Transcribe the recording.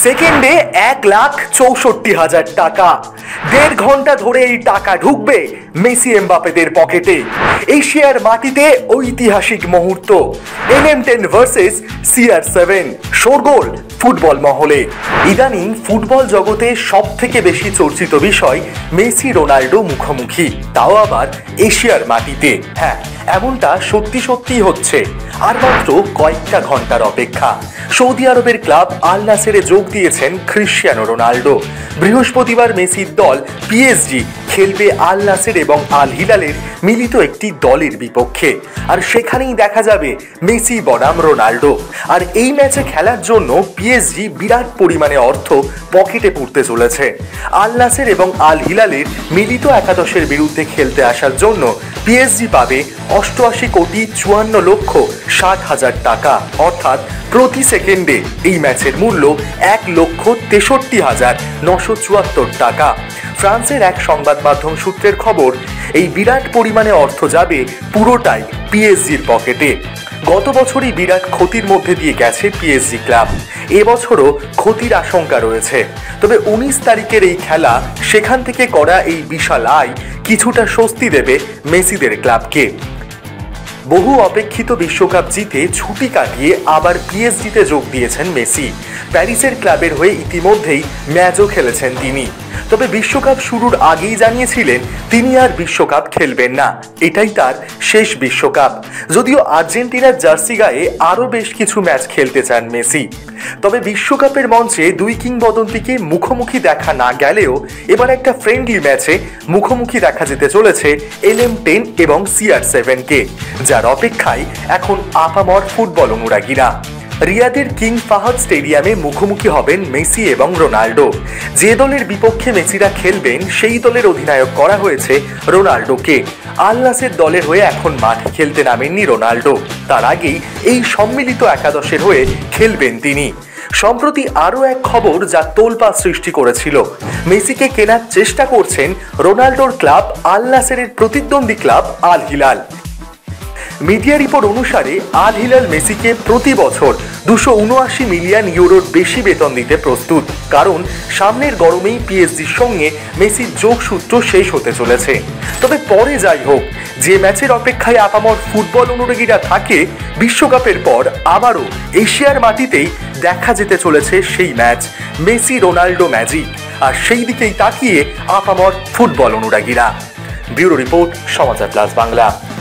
সেকেন্ডে 1,64,000 টাকা। 1.5 ঘন্টা ধরে এই টাকা ঢুকবে মেসি এমবাপেদের পকেটে। এশিয়ার মাটিতে ঐতিহাসিক মুহূর্ত, NM10 ভার্সেস CR7। শোরগোল ফুটবল মহলে। ইদানিং ফুটবল জগতে সব থেকে বেশি চর্চিত বিষয় মেসি রোনাল্ডো মুখোমুখি, তাও আবার এশিয়ার মাটিতে। হ্যাঁ, এমনটা সত্যি সত্যি হচ্ছে। আর মাত্র কয়েকটা ঘন্টার অপেক্ষা। সৌদি আরবের ক্লাব আল নাসেরে যোগ দিয়েছেন ক্রিশ্চিয়ানো রোনাল্ডো। বৃহস্পতিবার মেসির দল PSG খেলবে আল নাসের এবং আল হিলালের মিলিত একটি দলের বিপক্ষে। আর সেখানেই দেখা যাবে মেসি বনাম রোনাল্ডো। আর এই ম্যাচে খেলার জন্য PSG বিরাট পরিমাণে অর্থ পকেটে পুরতে চলেছে। আল নাসের এবং আল হিলালের মিলিত একাদশের বিরুদ্ধে খেলতে আসার জন্য PSG পাবে 88,54,60,000 টাকা, অর্থাৎ প্রতি সেকেন্ডে এই ম্যাচের মূল্য 1,63,974 টাকা। ফ্রান্সের এক সংবাদ মাধ্যম সূত্রের খবর, এই বিরাট পরিমাণে অর্থ যাবে পুরোটাই PSGর পকেটে। গত বছরই বিরাট ক্ষতির মধ্যে দিয়ে গেছে PSG ক্লাব। এবছরও ক্ষতির আশঙ্কা রয়েছে। তবে 19 তারিখের এই খেলা, সেখান থেকে করা এই বিশাল আয় কিছুটা স্বস্তি দেবে মেসিদের ক্লাবকে। বহু অপেক্ষিত বিশ্বকাপ জিতে ছুটি কাটিয়ে আবার PSG-তে যোগ দিয়েছেন মেসি। প্যারিসের ক্লাবের হয়ে ইতিমধ্যেই ম্যাচও খেলেছেন তিনি। তবে বিশ্বকাপ শুরুর আগেই জানিয়েছিলেন তিনি আর বিশ্বকাপ খেলবেন না, এটাই তার শেষ বিশ্বকাপ। যদিও আর্জেন্টিনার জার্সি গায়ে আরও বেশ কিছু ম্যাচ খেলতে চান মেসি। তবে বিশ্বকাপের মঞ্চে দুই কিংবদন্তিকে মুখোমুখি দেখা না গেলেও এবার একটা ফ্রেন্ডলি ম্যাচে মুখোমুখি দেখা যেতে চলেছে NM10 এবং CR7-কে, যার অপেক্ষায় এখন আপামর ফুটবল অনুরাগীরা। রিয়াদের কিং ফাহাদ স্টেডিয়ামে মুখোমুখি হবেন মেসি এবং রোনাল্ডো। যে দলের বিপক্ষে মেসিরা খেলবেন সেই দলের অধিনায়ক করা হয়েছে রোনাল্ডোকে। আল নাসের দলের হয়ে এখন মাঠে খেলতে নামেননি রোনাল্ডো, তার আগেই এই সম্মিলিত একাদশের হয়ে খেলবেন তিনি। সম্প্রতি আরও এক খবর যা তোলপাড় সৃষ্টি করেছিল, মেসিকে কেনার চেষ্টা করছেন রোনাল্ডোর ক্লাব আল নাসেরের প্রতিদ্বন্দ্বী club Al Hilal. Media report অনুসারে আল হিলাল মেসিকে প্রতি বছর 279 মিলিয়ন ইউরোর বেশি বেতন দিতে প্রস্তুত, কারণ সামনের গরমেই PSG-র সঙ্গে মেসির যোগসূত্র শেষ হতে চলেছে। তবে পরে যাই হোক, যে ম্যাচের অপেক্ষায় আপামর ফুটবল অনুরাগীরা থাকে, বিশ্বকাপের পর আবারও এশিয়ার মাটিতেই দেখা যেতে চলেছে সেই ম্যাচ, মেসি রোনাল্ডো ম্যাজিক। আর সেই দিকেই তাকিয়ে আপামর ফুটবল অনুরাগীরা। Bureau report, Samachar Plus Bangla.